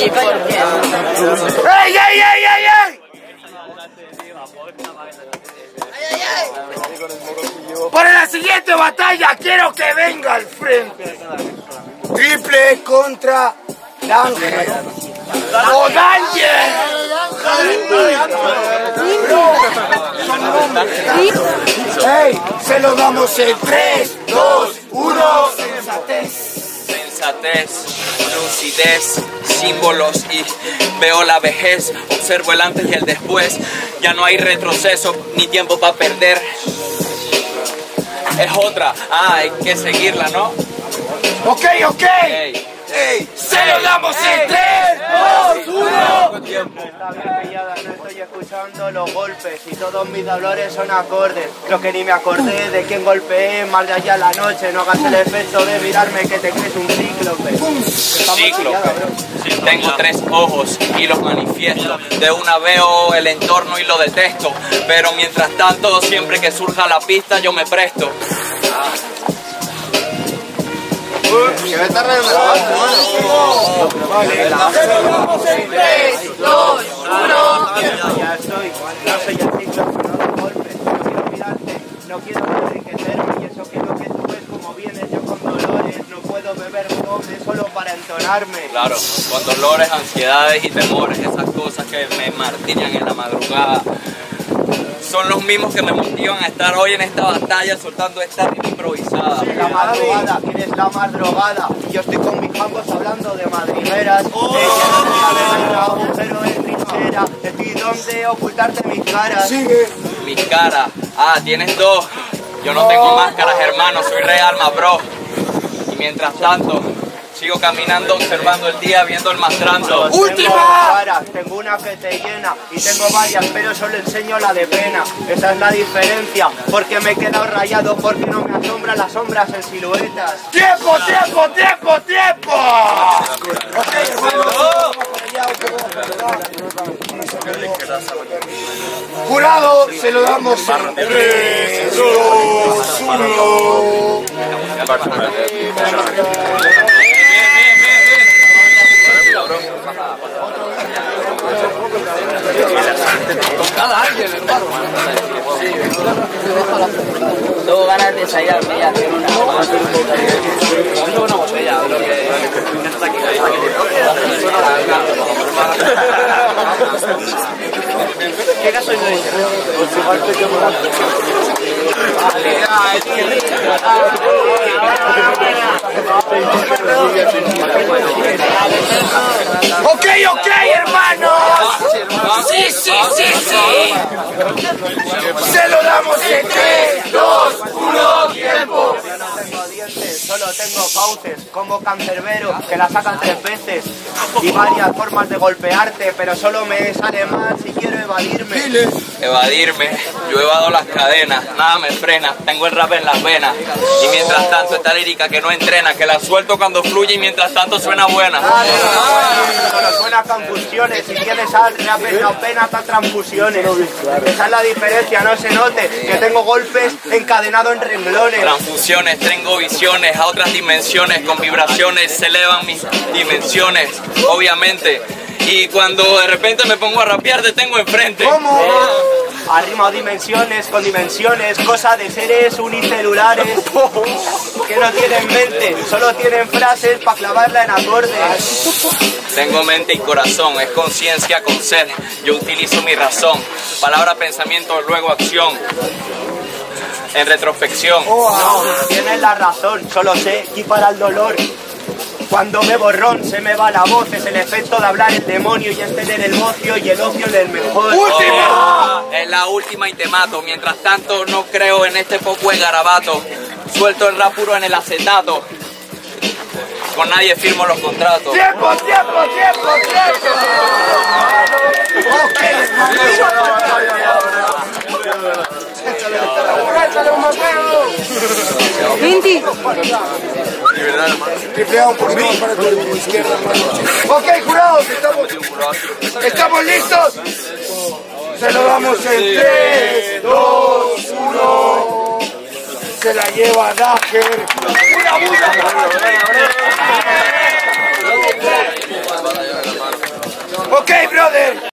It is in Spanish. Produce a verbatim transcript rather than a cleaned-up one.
¡Ey, ey, ey, ey, ey! Para la siguiente batalla quiero que venga al frente. Triple contra Danger. ¡O Danger! ¡Ey! Se lo damos en tres, dos, uno. Sensatez. Sensatez, lucidez, símbolos y veo la vejez. Observo el antes y el después. Ya no hay retroceso ni tiempo para perder. Es otra, ah, hay que seguirla, ¿no? Ok, ok. Ey. Ey, se lo damos en tres, dos, uno. Está bien pillada, no estoy escuchando los golpes y todos mis dolores son acordes. Creo que ni me acordé de quién golpeé más de allá la noche. No hagas el efecto de mirarme que te crees un cíclope. Cíclope. Tengo tres ojos y los manifiesto. De una veo el entorno y lo detesto. Pero mientras tanto, siempre que surja la pista, yo me presto. Que me está relajando, hermano. Vamos en tres, dos, uno. Ya estoy. No soy el cíclope, no doy golpes. No quiero mirarte, no quiero enriquecerme. Y eso que lo que tú ves como vienes yo con dolores. No puedo beber doble solo para entonarme. Claro, con dolores, ansiedades y temores. Esas cosas que me martillan en la madrugada. Son los mismos que me motivan a estar hoy en esta batalla soltando esta rima improvisada. La madrugada, eres la más drogada. Y yo estoy con mis jambos hablando de madrigueras. Oh. Ella no sabe el agujero de trinchera. Estoy donde ocultarte mis caras. Sigue. Mis caras, ah, tienes dos. Yo no tengo máscaras, hermano, soy real, ma bro. Y mientras tanto, sigo caminando, observando el día, viendo el mastrando. ¡Última! Tengo una que te llena y tengo varias, pero solo enseño la de pena. Esa es la diferencia, porque me he quedado rayado, porque no me asombran las sombras en siluetas. ¡Tiempo, tiempo, tiempo, tiempo! Ok, hermano. Jurado, se lo damos en tres, dos, uno. Tengo ganas de salir al medio a hacer una una botella de lo que está aquí. ¿Qué caso es ese? Ok, ok, hermanos. Sí, sí, sí, sí. Se lo damos en tres, dos, uno, tiempo. Solo tengo fauces como cancerbero que la sacan tres veces y varias formas de golpearte, pero solo me sale mal si quiero evadirme. Evadirme, yo evado las cadenas, nada me frena, tengo el rap en las venas. Y mientras tanto esta lírica que no entrena, que la suelto cuando fluye y mientras tanto suena buena. Solo suena confusiones, si tienes al rap no apenas a transfusiones. Esa es la diferencia, no se note que tengo golpes encadenados en renglones. Transfusiones, tengo visiones a otras dimensiones, con vibraciones se elevan mis dimensiones, obviamente. Y cuando de repente me pongo a rapear te tengo enfrente. ¿Cómo? Eh, arrimo dimensiones con dimensiones, cosa de seres unicelulares que no tienen mente, solo tienen frases para clavarla en acordes. Tengo mente y corazón, es conciencia con ser, yo utilizo mi razón, palabra, pensamiento, luego acción. En retrospección. Oh, no, tienes la razón, solo sé equipar el dolor. Cuando me borrón se me va la voz, es el efecto de hablar el demonio y entender el ocio y el ocio del mejor. ¡Última! Oh, es la última y te mato, mientras tanto no creo en este poco de garabato. Suelto el rap puro en el acetato. Con nadie firmo los contratos. ¡Tiempo, tiempo, tiempo, tiempo! Ok, Inti. Triple A por mí, para tu izquierda, hermano. Ok, jurados, estamos, ¿estamos listos? Se lo damos en tres, dos, uno. Se la lleva Danger. ¡Una bulla! Ok, brother.